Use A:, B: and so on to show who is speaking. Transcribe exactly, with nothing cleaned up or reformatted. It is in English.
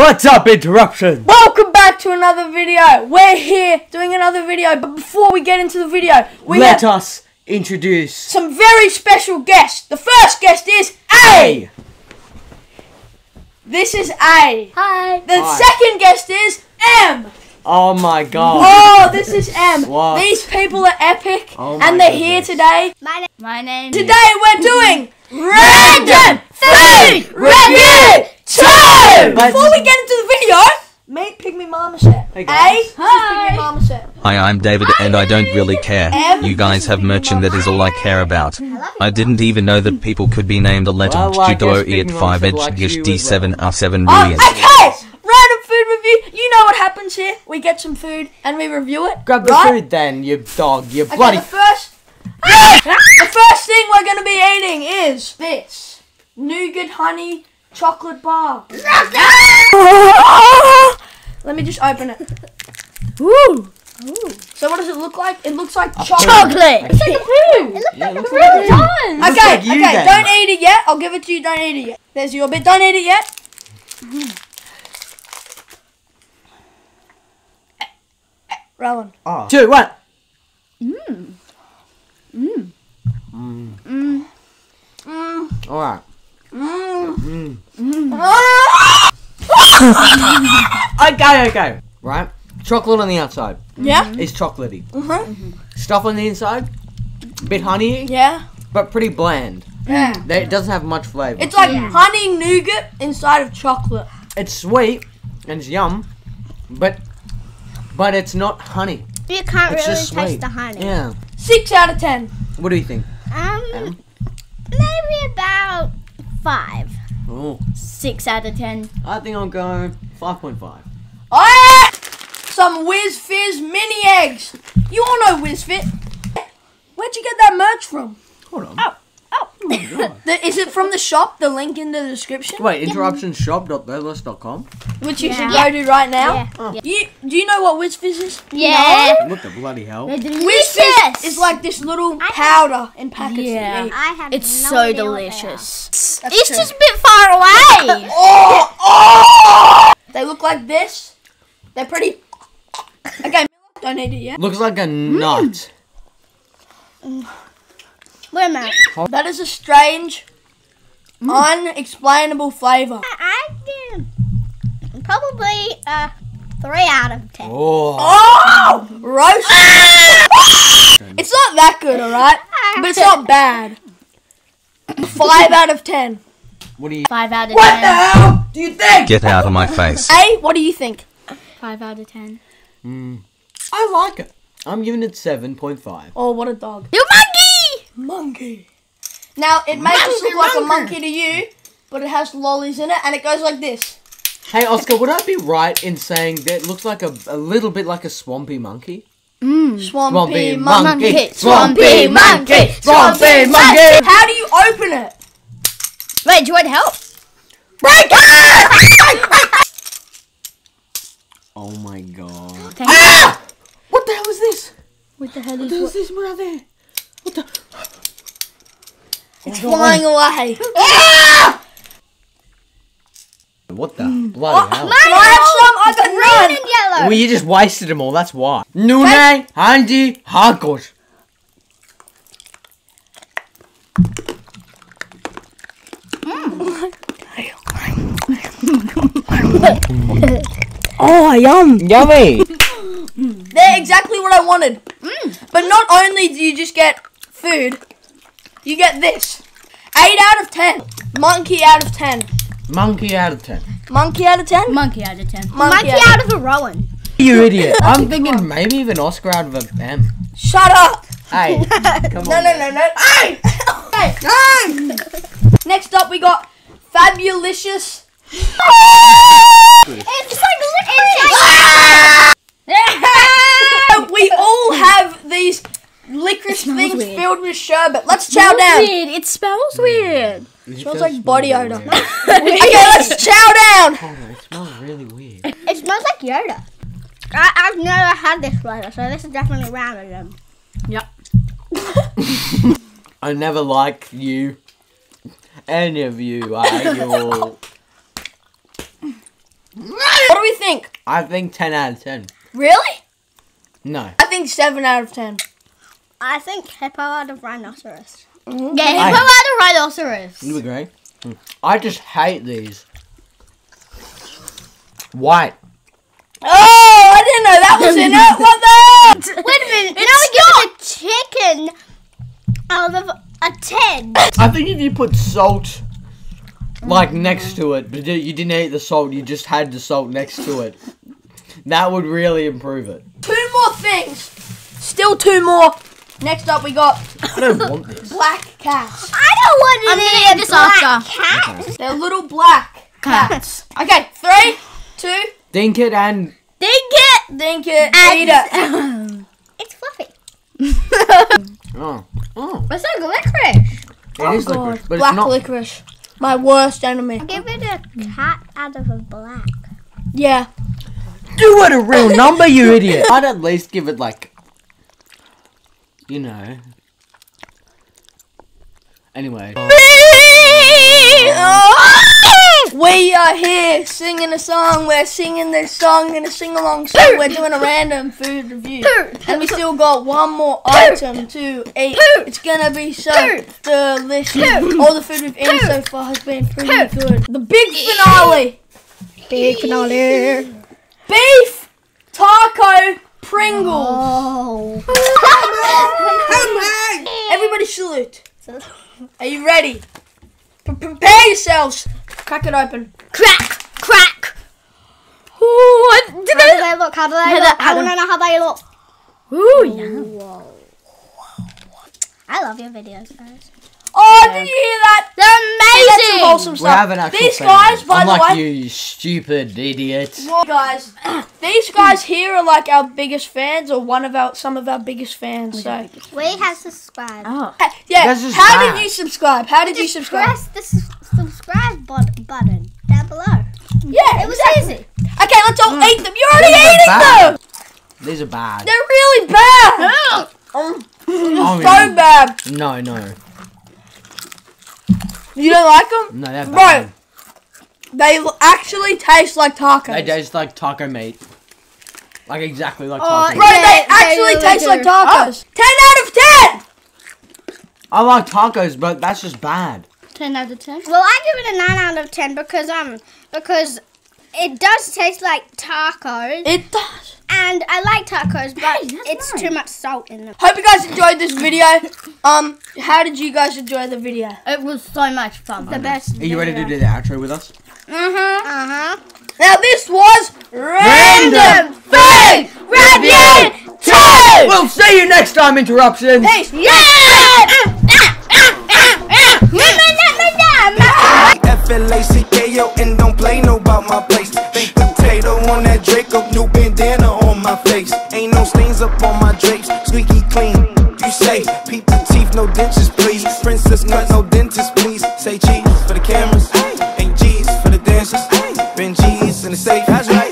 A: What's up, Interruption?
B: Welcome back to another video. We're here doing another video, but before we get into the video, we
A: Let
B: have
A: us introduce
B: some very special guests. The first guest is A. This is A.
C: Hi.
B: The
A: Hi.
B: second guest is M.
A: Oh my god.
B: Oh, this is M.
A: What?
B: These people are epic,
A: Oh my
B: and they're here
A: goodness.
B: today.
C: My, na my name
B: Today we're doing Random Food Review two!
A: But-
B: Before we get into the video, meet Pygmy Marmoset.
A: Hey
B: A,
A: guys.
B: this is Pygmy Marmoset.
D: Hi, I'm David and I don't really care.
B: Em,
D: You guys have merch and that is all I care about. I didn't even know that people could be named a letter
A: Well, I
D: Judo
A: guess
D: E at
A: Pygmy
D: five
A: Monster
D: edge
A: likes
D: gish
A: you
D: D
A: as
D: seven
A: well.
D: R seven
B: Oh,
D: million.
B: okay, random food review. You know what happens here. We get some food and we review it.
A: Grab the
B: right?
A: food then, you dog, you
B: Okay,
A: bloody...
B: the first, the first thing we're going to be eating is this nougat honey chocolate bar. Let me just open it. Ooh. Ooh. So what does it look like? It looks like chocolate.
C: Chocolate.
B: It's like a food.
A: Yeah, it looks
C: Really
A: like you.
C: done.
A: Looks
B: Okay,
A: like you
B: okay,
A: then.
B: don't eat it yet. I'll give it to you. Don't eat it yet. There's your bit. Don't eat it yet. Rowan.
A: Oh. Two, one.
B: Mm.
A: Mm.
B: Mm.
A: Alright.
B: Mm.
A: Mm.
B: Ah!
A: Okay, okay. Right? Chocolate on the outside
B: Yeah.
A: is chocolatey.
B: Mhm.
A: Stuff on the inside, bit honey,
B: Yeah.
A: but pretty bland.
B: Yeah.
A: They- It doesn't have much flavour.
B: It's like
C: Yeah.
B: honey nougat inside of chocolate.
A: It's sweet and it's yum, but but it's not honey.
C: You can't
A: It's
C: really
A: just
C: taste
A: sweet.
C: the honey.
A: Yeah.
B: Six out of ten.
A: What do you think?
C: Um,
A: Em?
C: maybe about five.
A: Oh,
C: Six out of ten.
A: I think I'll go five point five.
B: Oh, some Whiz Fizz mini eggs. You all know Whiz Fit. Where'd you get that merch from?
A: Hold on.
B: Oh, oh. The, is it from the shop? The link in the description,
A: Wait, interruption shop dot those dot com?
B: which you
C: Yeah.
B: should go to right now.
C: Yeah.
A: Oh.
C: Yeah.
B: Do you do you know what Whiz Fizz is?
C: Yeah.
A: What the bloody hell?
C: They're
B: Whiz
C: delicious.
B: Fizz is like this little
C: I-
B: powder in packets.
C: Yeah.
B: That you eat.
C: I have
E: It's
C: no
E: so
C: idea what they are.
E: delicious.
B: That's
E: It's
B: true.
E: just a bit far away.
B: Oh, oh! They look like this. They're pretty. Okay, don't eat it yet.
A: Looks like a nut.
C: Wait a minute.
B: That is a strange, unexplainable flavour.
C: I give probably uh three out of ten.
A: Oh.
B: Oh, roast. It's not that good, alright, but it's not bad. Five out of ten.
A: What do you?
E: Five out of
B: What
E: ten.
B: the hell do you think?
D: Get out of my face.
B: A, what do you think?
E: Five out of ten.
A: Mm, I like it. I'm giving it seven point five.
B: Oh, what a dog.
E: You monkey!
B: Monkey. Now, it may just look
A: Monkey,
B: like a
A: monkey.
B: monkey to you, but it has lollies in it, and it goes like this.
A: Hey, Oscar, would I be right in saying that it looks like a, a little bit like a swampy monkey?
B: Swampy,
A: Swampy
B: monkey.
A: monkey.
E: Swampy monkey.
A: Swampy monkey.
B: How do you open it?
E: Wait, do you want help?
B: Break it!
A: Oh my god.
E: Thank
A: Ah! What the hell is this?
E: What the hell
A: What
E: is
A: the hell
E: what?
A: is this right there? What the?
B: It's flying away.
A: What the bloody hell?
B: Can I have some? I got
C: Green
B: none.
C: and yellow.
A: Well, you just wasted them all, that's why. Nune, Hanji, Hagos.
B: Oh, yum.
A: Yummy.
B: They're exactly what I wanted. But not only do you just get food, you get this. eight out of ten. Monkey out of ten.
A: Monkey out of ten.
B: Monkey out of ten?
E: Monkey out of ten.
C: Monkey out of a Rowan.
A: You idiot. I'm thinking maybe even Oscar out of a M.
B: Shut up.
A: Hey, come
B: No,
A: on.
B: no, no, no. Hey! Hey! Hey! Next up, we got Fabulicious.
C: It's like licorice.
B: We all have these licorice
E: smells
B: things
E: weird.
B: filled with sherbet. Let's chow down.
E: Weird. It smells weird.
A: It
B: Smells
A: does
B: like
A: smell
B: body
A: really
B: odor.
A: weird.
B: Okay, let's chow down.
A: Oh, no, it smells really weird.
C: It smells like Yoda. I, I've never had this flavor, so this is definitely random.
E: Yep.
A: I never liked you. Any of you, I you all.
B: think?
A: I think ten out of ten.
B: Really?
A: No.
B: I think seven out of ten.
C: I think hippo out of rhinoceros.
E: Yeah,
A: I-
E: hippo out of rhinoceros.
A: You agree? Mm. I just hate these. White.
B: Oh, I didn't know that was in it. What the?
C: Wait a minute.
B: It's
C: now we give a chicken out of a ten.
A: I think if you put salt like next to it, but you didn't eat the salt, you just had the salt next to it, that would really improve it.
B: Two more things. Still two more. Next up, we got
A: I don't want this.
B: black cats.
C: I don't want
E: I'm
C: to
E: gonna
C: eat
E: eat this
C: black
E: after.
C: cat.
B: They're little black cats. Okay, three, two,
A: Dink it and
B: dink it, dink it, eat it.
C: It's fluffy.
A: oh oh,
E: It's like licorice.
A: it is licorice, but
B: Black
A: it's not.
B: licorice. My worst enemy.
C: Give it a cat out of a black.
B: Yeah.
A: Do it a real number, you idiot. I'd at least give it like, you know. Anyway.
B: We are here singing a song. We're singing this song in a sing-along song. We're doing a random food review. And we still got one more item to eat. It's gonna be so delicious. All the food we've eaten so far has been pretty good. The big finale.
C: Big finale.
B: Beef taco Pringles.
C: Oh.
B: Everybody salute. Are you ready? Pre- prepare yourselves. Crack it open.
E: Crack, crack. Ooh, what did
C: How do
E: they?
C: they look? How do they
E: How
C: look?
E: do-
C: I
E: how
C: want
E: do-
C: to know how they look.
E: Ooh, yeah.
C: I love your videos, guys.
B: Oh, did you hear that?
E: They're
B: That's some
E: amazing.
B: wholesome
A: We
B: stuff.
A: have an actual
B: These
A: fan.
B: guys, by
A: Unlike
B: the way,
A: you, you stupid idiot.
B: well, guys, these guys here are like our biggest fans, or one of our, some of our biggest fans. So,
C: We have subscribed.
E: Oh.
B: Hey, yeah.
A: That's just
B: How
A: bad.
B: did you subscribe? How did you
C: Just
B: subscribe?
C: press the s- subscribe but- button down below.
B: Yeah,
C: It was
B: exactly.
C: easy.
B: Okay, let's all eat them. You're already
A: These are
B: eating
A: bad.
B: them.
A: These are bad.
B: They're really bad. Um,
A: Oh,
B: so
A: yeah.
B: bad.
A: No, no.
B: You don't like them?
A: No, they're
B: Bro,
A: bad.
B: they l- actually taste like tacos.
A: They taste like taco meat. Like exactly like
C: Oh,
A: taco
B: Bro,
A: meat.
C: Yeah,
B: they
C: they
B: actually
C: really
B: taste
C: do.
B: like tacos. ten out of ten.
A: I like tacos, but that's just bad.
E: ten out of ten.
C: Well, I give it a nine out of ten because um because it does taste like tacos,
B: It does.
C: and I like tacos, but
E: Hey, that's
C: it's
E: nice.
C: too much salt in them.
B: Hope you guys enjoyed this video. Um, how did you guys enjoy the video?
E: It was so much fun.
C: The best.
A: Are you ready to do the outro with us?
C: Uh huh. Uh huh.
B: Now this was Random
A: Food
B: Review two.
A: We'll see you next time, Interruptions!
B: Peace.
F: F L A C K O and don't play no about my place. Baked potato on that Draco, new bandana on my face. Ain't no stains up on my drapes, squeaky clean. You say, peep the teeth, no dentures, please. Princess cut, no dentist, please. Say cheese for the cameras, ain't G's for the dancers. Been G's in the safe, that's right.